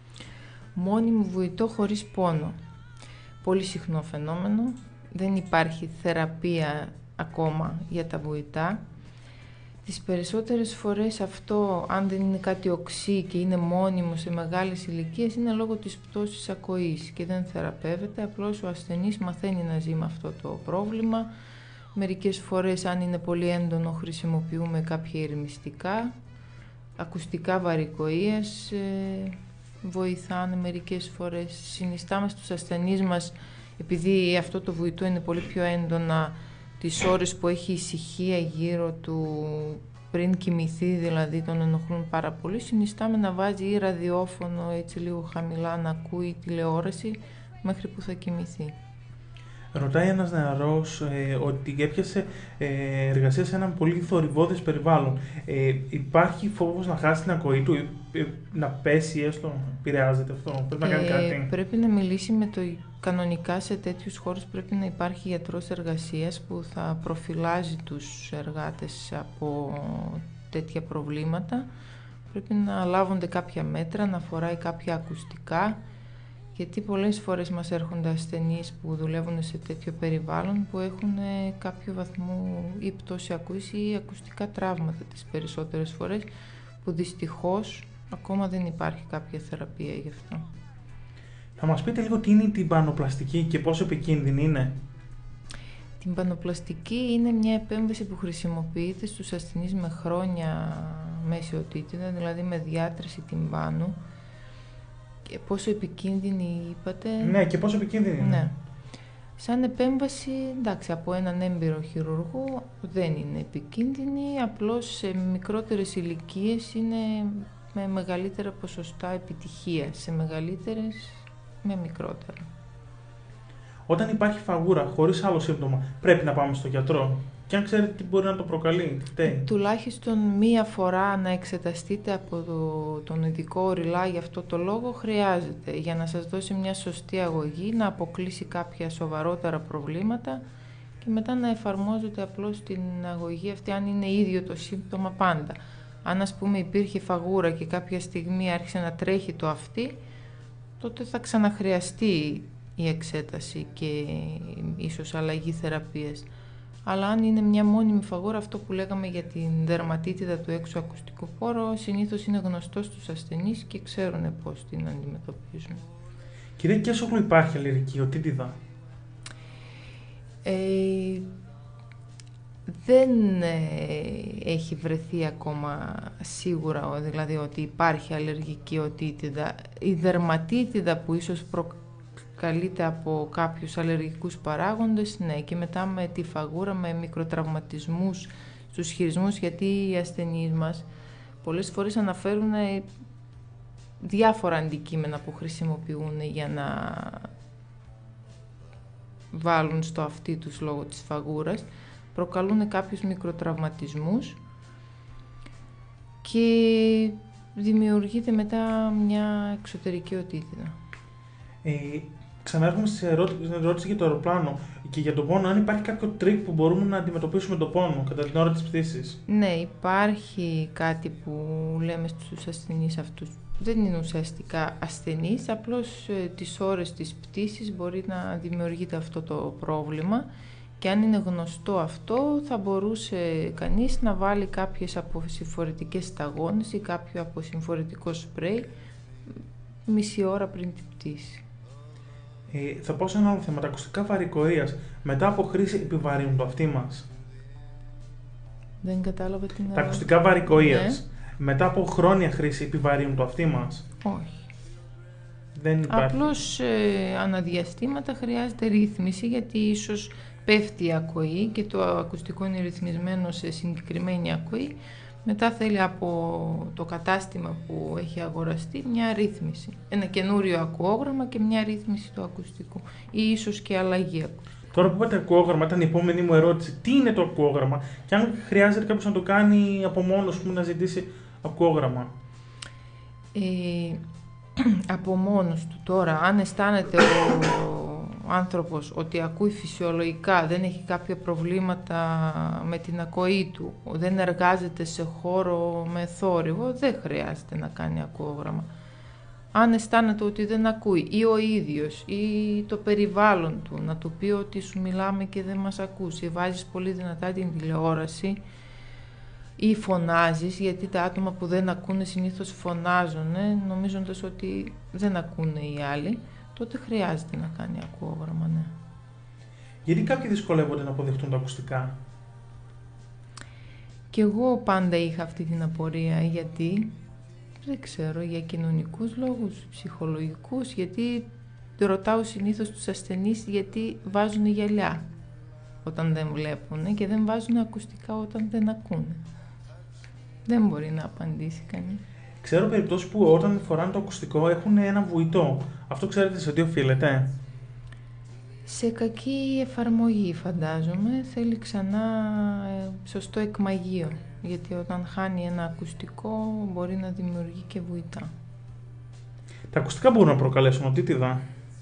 Μόνιμο βουητό χωρίς πόνο. Πολύ συχνό φαινόμενο. Δεν υπάρχει θεραπεία ακόμα για τα βουητά. Τις περισσότερες φορές αυτό, αν δεν είναι κάτι οξύ και είναι μόνιμο σε μεγάλες ηλικίες, είναι λόγω της πτώσης ακοής και δεν θεραπεύεται. Απλώς ο ασθενής μαθαίνει να ζει με αυτό το πρόβλημα. Μερικές φορές, αν είναι πολύ έντονο, χρησιμοποιούμε κάποια ηρεμιστικά. Ακουστικά βαρικοείας βοηθάνε μερικές φορές. Συνιστάμε στους ασθενείς μας, επειδή αυτό το βουητό είναι πολύ πιο έντονα, τις ώρες που έχει ησυχία γύρω του πριν κοιμηθεί, δηλαδή τον ενοχλούν πάρα πολύ, συνιστάμε να βάζει ή ραδιόφωνο έτσι λίγο χαμηλά, να ακούει τηλεόραση μέχρι που θα κοιμηθεί. Ρωτάει ένας νεαρός ότι έπιασε εργασία σε έναν πολύ θορυβώδες περιβάλλον. Υπάρχει φόβος να χάσει την ακοή του, να πέσει έστω, επηρεάζεται αυτό, πρέπει να κάνει κάτι? Πρέπει να μιλήσει με το... Κανονικά σε τέτοιους χώρους πρέπει να υπάρχει γιατρός εργασίας που θα προφυλάζει τους εργάτες από τέτοια προβλήματα. Πρέπει να λάβονται κάποια μέτρα, να φοράει κάποια ακουστικά, γιατί πολλές φορές μας έρχονται ασθενείς που δουλεύουν σε τέτοιο περιβάλλον που έχουν κάποιο βαθμό ή πτώση ακοής ή ακουστικά τραύματα τις περισσότερες φορές, που δυστυχώς ακόμα δεν υπάρχει κάποια θεραπεία γι' αυτό. Θα μας πείτε λίγο τι είναι η τυμπανοπλαστική και πόσο επικίνδυνη είναι? Η τυμπανοπλαστική είναι μια επέμβαση που χρησιμοποιείται στους ασθενείς με χρόνια μέση οτίτιδα, δηλαδή με διάτρηση τυμπάνου. Και πόσο επικίνδυνη είπατε? Ναι, και πόσο επικίνδυνη είναι? Ναι. Σαν επέμβαση, εντάξει, από έναν έμπειρο χειρουργό δεν είναι επικίνδυνη, απλώς σε μικρότερες ηλικίες είναι με μεγαλύτερα ποσοστά επιτυχίας, σε μεγαλύτερες με μικρότερα. Όταν υπάρχει φαγούρα χωρίς άλλο σύμπτωμα, πρέπει να πάμε στο γιατρό? Και αν ξέρετε τι μπορεί να το προκαλεί, τι φταίει? Τουλάχιστον μία φορά να εξεταστείτε από τον ειδικό οριλά για αυτό το λόγο χρειάζεται, για να σας δώσει μια σωστή αγωγή, να αποκλείσει κάποια σοβαρότερα προβλήματα και μετά να εφαρμόζεται απλώς την αγωγή αυτή, αν είναι ίδιο το σύμπτωμα πάντα. Αν, ας πούμε, υπήρχε φαγούρα και κάποια στιγμή άρχισε να τρέχει το αυτί, τότε θα ξαναχρειαστεί η εξέταση και ίσως αλλαγή θεραπείας. Αλλά αν είναι μια μόνιμη φαγούρα, αυτό που λέγαμε για την δερματίτιδα του έξω ακουστικού πόρου, συνήθως είναι γνωστό στους ασθενείς και ξέρουν πώς την αντιμετωπίζουν. Κυρία Κέσογλου, υπάρχει αλλεργική οτίτιδα? Δεν έχει βρεθεί ακόμα σίγουρα, δηλαδή ότι υπάρχει αλλεργική οτίτιδα. Η δερματίτιδα που ίσως προκαλείται από κάποιους αλλεργικούς παράγοντες, ναι, και μετά με τη φαγούρα, με μικροτραυματισμούς στους χειρισμούς, γιατί οι ασθενείς μας πολλές φορές αναφέρουν διάφορα αντικείμενα που χρησιμοποιούν για να βάλουν στο αυτί τους λόγω της φαγούρας, προκαλούν κάποιους μικροτραυματισμούς και δημιουργείται μετά μια εξωτερική οτίτιδα. Ξανάρχομαι στην ερώτηση για το αεροπλάνο και για τον πόνο. Αν υπάρχει κάποιο τρίκ που μπορούμε να αντιμετωπίσουμε τον πόνο κατά την ώρα της πτήσης? Ναι, υπάρχει κάτι που λέμε στους ασθενείς αυτούς. Δεν είναι ουσιαστικά ασθενείς, απλώς τις ώρες της πτήσης μπορεί να δημιουργείται αυτό το πρόβλημα Και αν είναι γνωστό αυτό, θα μπορούσε κανείς να βάλει κάποιες αποσυμφορητικές σταγόνες ή κάποιο αποσυμφορητικό σπρέι μισή ώρα πριν την πτήση. Θα πάω σε ένα άλλο θέμα. Τα ακουστικά βαρικοΐας μετά από χρήση επιβαρύνουν το αυτί μας? Δεν κατάλαβα την Τα ακουστικά βαρικοΐας Ναι. μετά από χρόνια χρήση επιβαρύνουν το αυτί μας? Όχι. Δεν υπάρχει. Απλώς αναδιαστήματα χρειάζεται ρύθμιση, γιατί ίσως πέφτει η ακοή και το ακουστικό είναι ρυθμισμένο σε συγκεκριμένη ακοή. Μετά θέλει από το κατάστημα που έχει αγοραστεί μια ρύθμιση. Ένα καινούριο ακουόγραμμα και μια ρύθμιση του ακουστικού. Ή ίσως και αλλαγή ακουστικού. Τώρα που είπατε ακουόγραμμα, ήταν η επόμενη μου ερώτηση. Τι είναι το ακουόγραμμα και αν χρειάζεται κάποιος να το κάνει από μόνος του, να ζητήσει ακουόγραμμα? Από μόνος του τώρα, αν αισθάνεται ο άνθρωπος ότι ακούει φυσιολογικά, δεν έχει κάποια προβλήματα με την ακοή του, δεν εργάζεται σε χώρο με θόρυβο, δεν χρειάζεται να κάνει ακουόγραμμα. Αν αισθάνεται ότι δεν ακούει ή ο ίδιος ή το περιβάλλον του να του πει ότι σου μιλάμε και δεν μας ακούς ή βάζεις πολύ δυνατά την τηλεόραση ή φωνάζεις, γιατί τα άτομα που δεν ακούνε συνήθως φωνάζουν νομίζοντας ότι δεν ακούνε οι άλλοι, τότε χρειάζεται να κάνει ακουόγραμμα, ναι. Γιατί κάποιοι δυσκολεύονται να αποδεχτούν τα ακουστικά? Και εγώ πάντα είχα αυτή την απορία, γιατί δεν ξέρω, για κοινωνικούς λόγους, ψυχολογικούς, γιατί ρωτάω συνήθως τους ασθενείς γιατί βάζουν γυαλιά όταν δεν βλέπουν και δεν βάζουν ακουστικά όταν δεν ακούνε. Δεν μπορεί να απαντήσει κανείς. Ξέρω περιπτώσεις που όταν φοράνε το ακουστικό έχουν ένα βουητό. Αυτό ξέρετε σε τι οφείλεται? Σε κακή εφαρμογή, φαντάζομαι, θέλει ξανά σωστό εκμαγείο, γιατί όταν χάνει ένα ακουστικό μπορεί να δημιουργεί και βουητά. Τα ακουστικά μπορούν να προκαλέσουν οτίτιδα?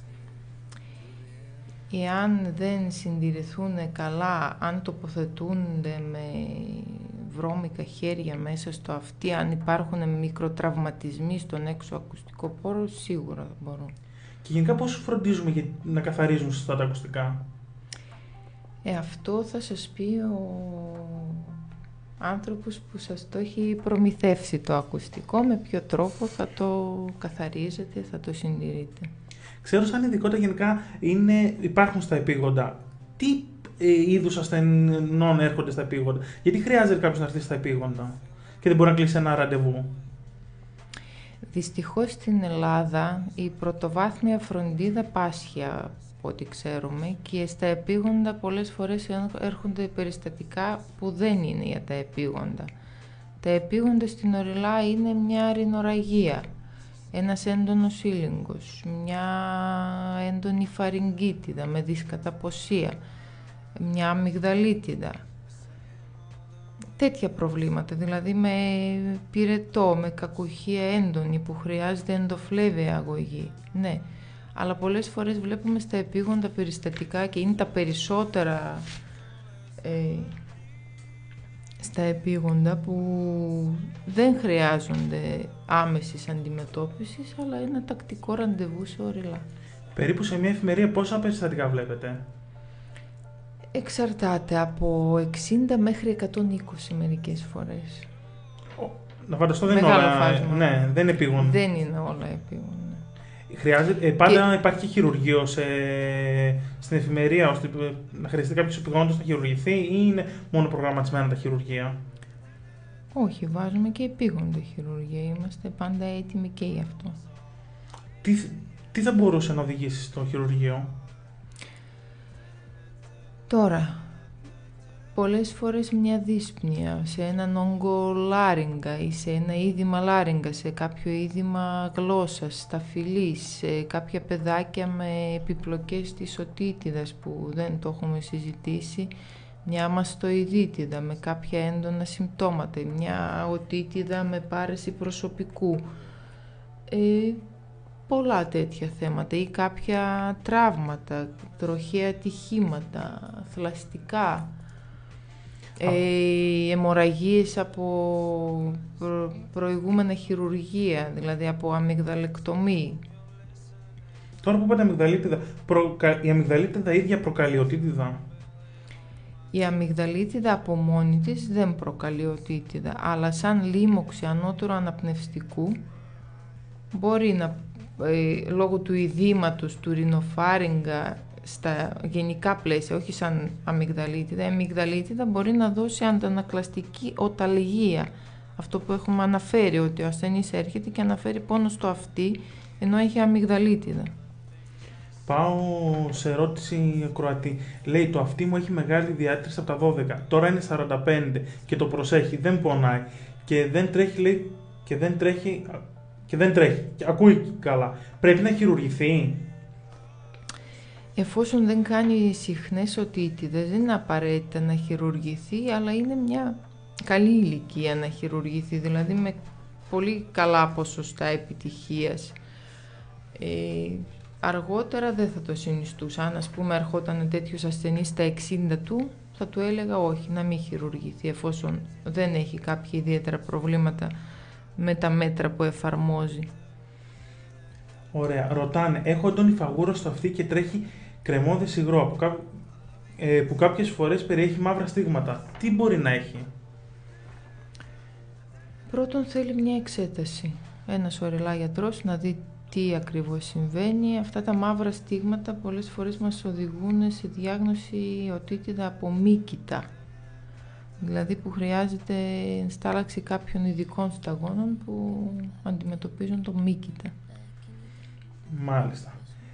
Εάν δεν συντηρηθούν καλά, αν τοποθετούνται με βρώμικα χέρια μέσα στο αυτί, αν υπάρχουν μικροτραυματισμοί στον έξω ακουστικό πόρο, σίγουρα μπορούν. Και γενικά πώς φροντίζουμε να καθαρίζουν σωστά τα ακουστικά? Αυτό θα σας πει ο άνθρωπος που σας το έχει προμηθεύσει το ακουστικό, με ποιο τρόπο θα το καθαρίζετε, θα το συντηρείτε. Ξέρω σαν ειδικότητα γενικά υπάρχουν στα επίγοντα. Τι είδους ασθενών έρχονται στα επίγοντα? Γιατί χρειάζεται κάποιος να έρθει στα επίγοντα και δεν μπορεί να κλείσει ένα ραντεβού? Δυστυχώς στην Ελλάδα η πρωτοβάθμια φροντίδα πάσχει από ό,τι ξέρουμε και στα επίγοντα πολλές φορές έρχονται περιστατικά που δεν είναι για τα επίγοντα. Τα επίγοντα στην Ορειλά είναι μια ρινοραγία, ένας έντονος ήλιγκος, μια έντονη φαρυγγίτιδα με δυσκαταποσία, μια αμυγδαλίτιδα. Τέτοια προβλήματα, δηλαδή με πυρετό, με κακουχία έντονη που χρειάζεται ενδοφλέβαια αγωγή. Ναι, αλλά πολλές φορές βλέπουμε στα επίγοντα περιστατικά και είναι τα περισσότερα στα επίγοντα που δεν χρειάζονται άμεσης αντιμετώπισης, αλλά ένα τακτικό ραντεβού σε Ορειλά. Περίπου σε μια εφημερία πόσα περιστατικά βλέπετε? Εξαρτάται από 60 μέχρι 120 μερικές φορές. Να φανταστώ δεν είναι Μεγάλο όλα. φάσμα. Ναι, δεν επίγουν. Δεν είναι όλα επίγον. Χρειάζεται, πάντα υπάρχει και χειρουργείο στην εφημερία, ώστε να χρειαστεί κάποιος επιγόντως να χειρουργηθεί, ή είναι μόνο προγραμματισμένα τα χειρουργεία? Όχι, βάζουμε και επίγοντα χειρουργία. Είμαστε πάντα έτοιμοι και γι' αυτό. Τι θα μπορούσε να οδηγήσει στο χειρουργείο? Τώρα, πολλές φορές μια δύσπνοια σε έναν όγκο λάριγγα ή σε ένα είδημα λάριγγα, σε κάποιο είδημα γλώσσας, σταφυλής, σε κάποια παιδάκια με επιπλοκές της οτίτιδας που δεν το έχουμε συζητήσει, μια μαστοειδίτιδα με κάποια έντονα συμπτώματα, μια οτίτιδα με πάρεση προσωπικού. Πολλά τέτοια θέματα ή κάποια τραύματα, τροχαία ατυχήματα, θλαστικά, αιμορραγίες από προηγούμενα χειρουργία, δηλαδή από αμυγδαλεκτομή. Τώρα που είπατε αμυγδαλίτιδα, η αμυγδαλίτιδα ίδια προκαλεί οτίτιδα? Η αμυγδαλίτιδα από μόνη της δεν προκαλεί οτίτιδα, αλλά σαν λίμωξη ανώτερου αναπνευστικού μπορεί να, λόγω του ειδήματος του ρινοφάριγγα στα γενικά πλαίσια, όχι σαν αμυγδαλίτιδα, η αμυγδαλίτιδα μπορεί να δώσει αντανακλαστική οταλγία. Αυτό που έχουμε αναφέρει, ότι ο ασθενής έρχεται και αναφέρει πόνο στο αυτί, ενώ έχει αμυγδαλίτιδα. Πάω σε ερώτηση ακροατή. Λέει, το αυτί μου έχει μεγάλη διάτρηση από τα 12. Τώρα είναι 45 και το προσέχει, δεν πονάει. Και δεν τρέχει, λέει, και δεν τρέχει. Ακούει καλά. Πρέπει να χειρουργηθεί? Εφόσον δεν κάνει συχνές οτίτιδες, δεν είναι απαραίτητα να χειρουργηθεί, αλλά είναι μια καλή ηλικία να χειρουργηθεί, δηλαδή με πολύ καλά ποσοστά επιτυχίας. Αργότερα δεν θα το συνιστούσα. Αν, ας πούμε, ερχόταν τέτοιος ασθενής στα 60 του, θα του έλεγα όχι, να μην χειρουργηθεί, εφόσον δεν έχει κάποια ιδιαίτερα προβλήματα με τα μέτρα που εφαρμόζει. Ωραία. Ρωτάνε, έχω έντονη φαγούρα στο αυτί και τρέχει κρεμόδες υγρό που κάποιες φορές περιέχει μαύρα στίγματα. Τι μπορεί να έχει? Πρώτον θέλει μια εξέταση. Ένας ορελά γιατρός να δει τι ακριβώς συμβαίνει. Αυτά τα μαύρα στίγματα πολλές φορές μας οδηγούν σε διάγνωση οτίτιδα από μύκητα. Δηλαδή που χρειάζεται στάλαξη κάποιων ειδικών σταγόνων που αντιμετωπίζουν το μύκητα. Μάλιστα.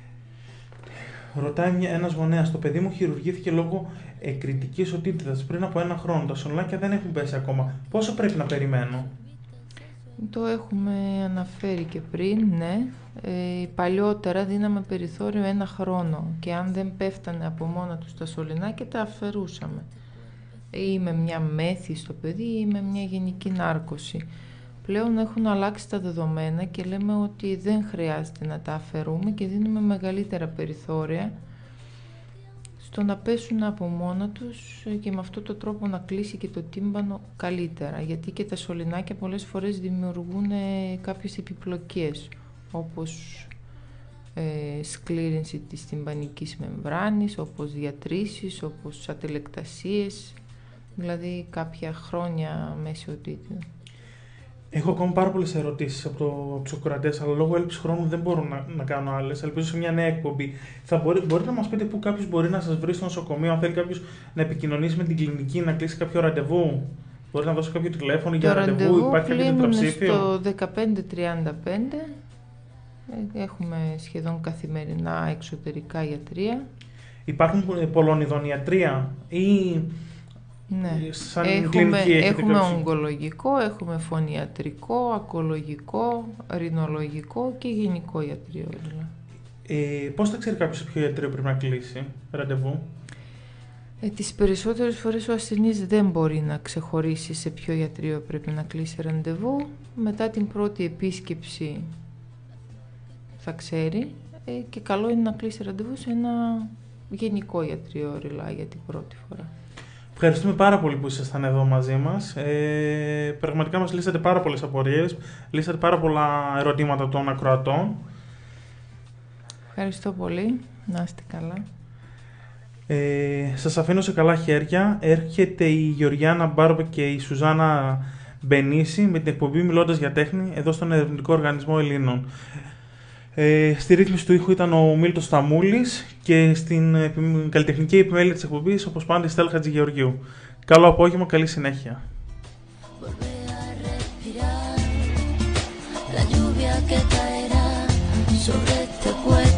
Ρωτάει ένας γονέας, το παιδί μου χειρουργήθηκε λόγω εκρητικής οτίτιδας πριν από 1 χρόνο. Τα σωληνάκια δεν έχουν πέσει ακόμα. Πόσο πρέπει να περιμένω? Το έχουμε αναφέρει και πριν, ναι. Παλιότερα δίναμε περιθώριο 1 χρόνο και αν δεν πέφτανε από μόνα τους τα σωληνάκια τα αφαιρούσαμε. Ή με μια μέθη στο παιδί ή με μια γενική νάρκωση. Πλέον έχουν αλλάξει τα δεδομένα και λέμε ότι δεν χρειάζεται να τα αφαιρούμε και δίνουμε μεγαλύτερα περιθώρια στο να πέσουν από μόνα τους και με αυτόν τον τρόπο να κλείσει και το τύμπανο καλύτερα, γιατί και τα σωληνάκια πολλές φορές δημιουργούν κάποιες επιπλοκές, όπως σκλήρυνση της τυμπανικής μεμβράνης, όπως διατρήσεις, όπως ατελεκτασίες, δηλαδή κάποια χρόνια μέση οτίτιδα. Έχω ακόμα πάρα πολλές ερωτήσεις από τους ακροατές, αλλά λόγω έλλειψης χρόνου δεν μπορώ να κάνω άλλες. Ελπίζω σε μια νέα εκπομπή. Μπορείτε να μας πείτε πού κάποιος μπορεί να σας βρει στο νοσοκομείο, αν θέλει κάποιος να επικοινωνήσει με την κλινική, να κλείσει κάποιο ραντεβού? Μπορείτε να δώσετε κάποιο τηλέφωνο για ραντεβού? Υπάρχει κάποιο τετραψήφιο? Στο 1535 έχουμε σχεδόν καθημερινά εξωτερικά ιατρία. Υπάρχουν πολωνιδονιατρία ή... Ναι. Έχουμε ογκολογικό, έχουμε φωνιατρικό, ακολογικό, ρινολογικό και γενικό ιατρείο. Πώς θα ξέρει κάποιος σε ποιο ιατρείο πρέπει να κλείσει ραντεβού? Τις περισσότερες φορές ο ασθενής δεν μπορεί να ξεχωρίσει σε ποιο ιατρείο πρέπει να κλείσει ραντεβού. Μετά την πρώτη επίσκεψη θα ξέρει και καλό είναι να κλείσει ραντεβού σε ένα γενικό ιατρείο οριλά για την πρώτη φορά. Ευχαριστούμε πάρα πολύ που ήσασταν εδώ μαζί μας. Πραγματικά μας λύσατε πάρα πολλές απορίες, λύσατε πάρα πολλά ερωτήματα των ακροατών. Ευχαριστώ πολύ. Να είστε καλά. Σας αφήνω σε καλά χέρια. Έρχεται η Γεωργιάνα Μπάρμπε και η Σουζάνα Μπενίση με την εκπομπή Μιλώντας για Τέχνη εδώ στον Ερευνητικό Οργανισμό Ελλήνων. Στη ρύθμιση του ήχου ήταν ο Μίλτος Σταμούλης και στην καλλιτεχνική επιμέλεια της εκπομπής, όπως πάντα, η Στέλλα Χατζηγεωργίου. Καλό απόγευμα, καλή συνέχεια. La lluvia que caerá sobre este cuerpo.